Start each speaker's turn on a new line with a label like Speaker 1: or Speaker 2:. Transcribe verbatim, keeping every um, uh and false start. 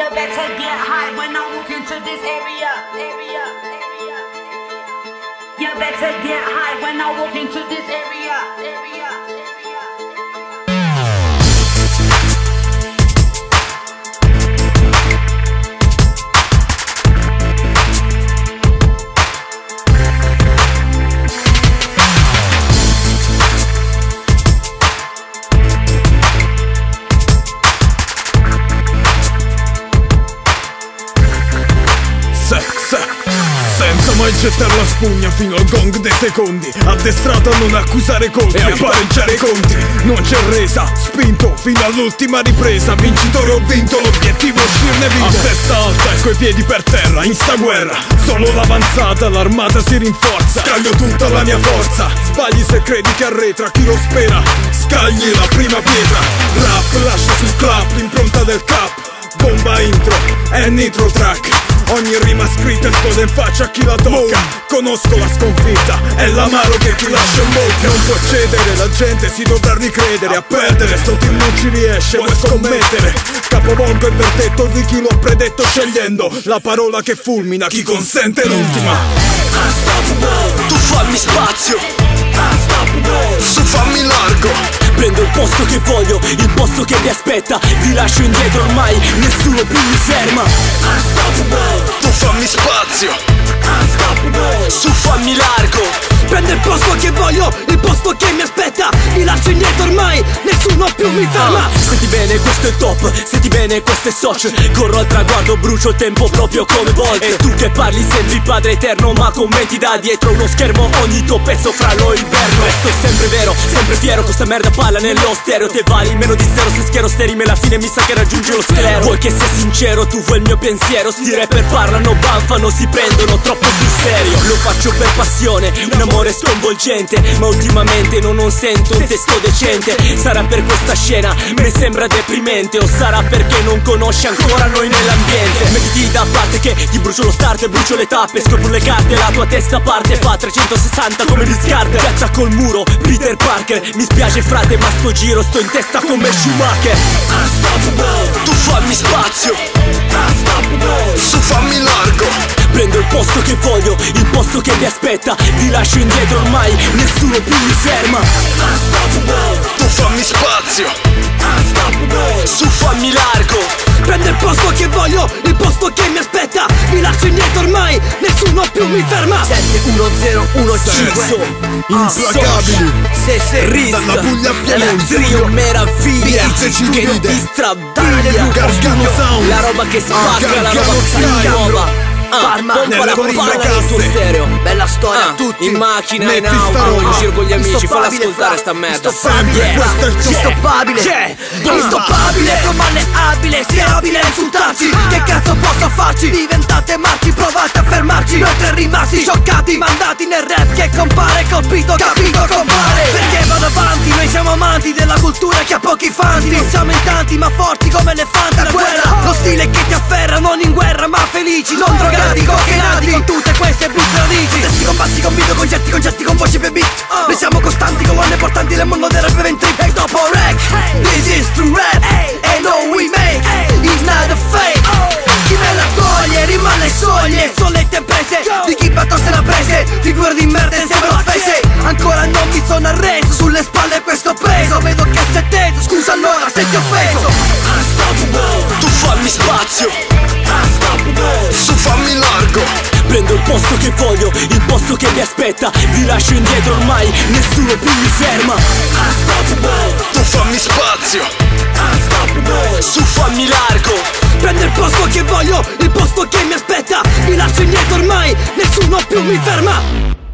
Speaker 1: You better get high when I walk into this area, area, area. You better get high when I walk into this area, area, area.
Speaker 2: Senza mai gettare la spugna fino al gong dei secondi, addestrato a non accusare colpi e a pareggiare i conti. Non c'è resa, spinto fino all'ultima ripresa. Vincitore ho vinto, l'obiettivo è uscirne vivo. A testa alta e coi piedi per terra, in sta guerra solo l'avanzata, l'armata si rinforza. Scaglio tutta la mia forza, sbagli se credi che arretra chi lo spera. Scagli la prima pietra, rap lascia sul clap l'impronta del cap. Bomba intro, è nitro track. Ogni rima scritta esplode in faccia a chi la tocca. Conosco la sconfitta, è l'amaro che ti lascia in bocca. Non può cedere, la gente si dovrà ricredere. A perdere, sto team non ci riesce, vuoi scommettere. Capovolgo il verdetto di chi l'ho predetto, scegliendo la parola che fulmina chi consente l'ultima.
Speaker 3: Tu fammi spazio, su fammi largo. Prendo il posto che voglio, il posto che mi aspetta. Vi lascio indietro, ormai nessuno più mi ferma. Tu fammi spazio, su fammi largo. Prendo il posto che voglio, il posto che mi aspetta. Vi lascio indietro, ormai nessuno più mi ferma. Senti bene, questo è il top, senti bene, questo è Soch. Corro al traguardo, brucio il tempo proprio come Bolt. E tu che parli sembri padre eterno, ma commenti da dietro uno schermo ogni tuo pezzo fra lo inverno. Questo è sempre vero, sempre fiero, questa merda palla nello stereo. Te vali meno di zero se schiero sterime, alla fine mi sa che raggiunge lo sclero. Vuoi che sia sincero, tu vuoi il mio pensiero. Sti rapper parlano, banfano, si prendono troppo sul serio. Lo faccio per passione, un amore sconvolgente, ma ultimamente non, non sento un testo decente. Sarà per questa scena, mi sembra deprimente, o sarà perché non conosci ancora noi nell'ambiente. Mettiti da parte che ti brucio lo starter, brucio le tappe, scopro le carte, la tua testa parte, fa trecentosessanta come Vince Carter. Piazza col muro, Peter Parker, mi spiace frate ma sto giro sto in testa come Schumacher. Tu fammi spazio, su fammi largo. Prendo il posto che voglio, il posto che mi aspetta. Vi lascio indietro, ormai nessuno più mi ferma. Tu fammi spazio, su fammi largo. Prendo il posto che voglio, il posto che mi aspetta. Vi lascio indietro, ormai nessuno più mi ferma. Sette uno zero uno cinque
Speaker 2: Implacabili,
Speaker 3: se se rista
Speaker 2: dalla Puglia a Piemonte,
Speaker 3: trio meraviglia che ti strabiglia.
Speaker 2: Gargano Sound,
Speaker 3: La roba che spacca, la roba che si nuova. Parma, pompa la palla nel tuo stereo. Bella storia a tutti. In macchina, in auto, in giro con gli amici. Falla ascoltare sta merda. Instoppabile, instoppabile, malleabile, sei abile a insultarci. Che cazzo posso farci? Diventate matti, provate a fermarci. Noi tre rimasti scioccati, mandati nel rap che compare, colpito, capito, compare. Perché vado avanti, noi siamo amanti della cultura che ha pochi fanti. Non siamo in tanti ma forti come elefanti da guerra. Lo stile che ti afferra, non in guerra ma felici, non drogati. Cocchenati con tutte queste brutte radici. Testi con bassi, con video, concerti, concerti con voci per beat. uh. Noi siamo costanti con onne portanti nel mondo del rap event trip. E dopo rec, hey. This is true rap, hey. And all we make, hey. Is not a fake, oh. Chi me la toglie rimane soglie, solette prese. Di chi batto se la prese, figure di merda insieme offese. Ancora non mi sono arreso, sulle spalle questo peso. Vedo che sei teso, scusa allora se ti ho offeso. Tu fammi spazio, su fammi largo. Prendo il posto che voglio, il posto che mi aspetta. Vi lascio indietro, ormai nessuno più mi ferma. Tu fammi spazio, su fammi largo. Prendo il posto che voglio, il posto che mi aspetta. Vi lascio indietro, ormai nessuno più mi ferma.